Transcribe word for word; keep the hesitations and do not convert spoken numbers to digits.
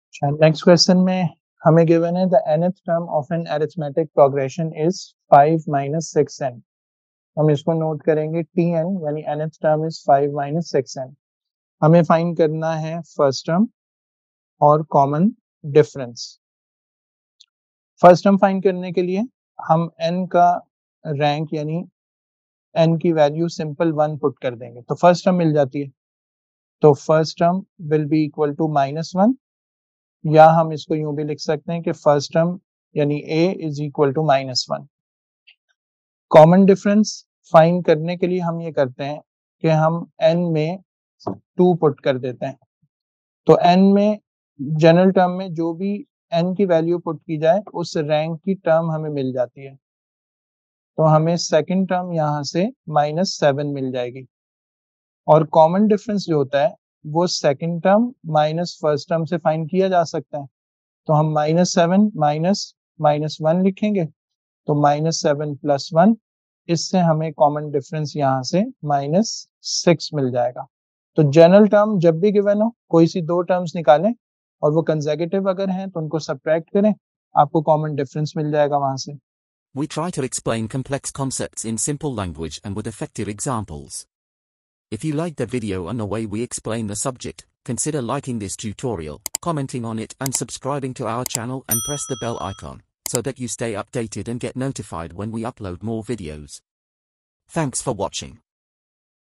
Next question में हमें given है the nth term of an arithmetic progression is five minus six n. हम इसको नोट करेंगे tn यानी nth term is five minus six n. हमें फाइंड करना है फर्स्ट टर्म और common difference. First term find करने के लिए हम n का रैंक यानी n की वैल्यू सिंपल वन पुट कर देंगे तो फर्स्ट टर्म मिल जाती है। तो first term will be equal to minus one, या हम इसको यूं भी लिख सकते हैं कि फर्स्ट टर्म यानी a is equal to minus one. Common difference find करने के लिए हम ये करते हैं कि हम n में टू पुट कर देते हैं। तो n में जनरल टर्म में जो भी n की वैल्यू पुट की जाए उस रैंक की टर्म हमें मिल जाती है। तो हमें सेकंड टर्म यहाँ से माइनस सेवन मिल जाएगी। और कॉमन डिफरेंस जो होता है वो second term minus first term से फाइंड किया जा सकता है। तो हम minus seven minus minus one लिखेंगे तो माइनस सेवन प्लस वन, इससे हमें कॉमन डिफरेंस यहाँ से माइनस सिक्स मिल जाएगा। तो जनरल टर्म जब भी गिवन हो कोई सी दो टर्म्स निकालें और वो कंसेक्यूटिव अगर हैं तो उनको सब्ट्रैक्ट करें, आपको कॉमन डिफरेंस मिल जाएगा वहां से। We try to explain complex concepts in simple language and with effective examples. If you like the video and the way we explain the subject, consider liking this tutorial, commenting on it and subscribing to our channel and press the bell icon, so that you stay updated and get notified when we upload more videos. Thanks for watching.